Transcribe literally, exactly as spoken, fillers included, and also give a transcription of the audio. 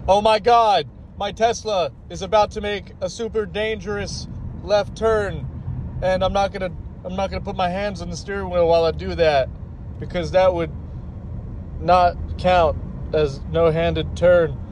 oh my God, my Tesla is about to make a super dangerous left turn, and I'm not gonna, I'm not gonna put my hands on the steering wheel while I do that, because that would not count as no-handed turn.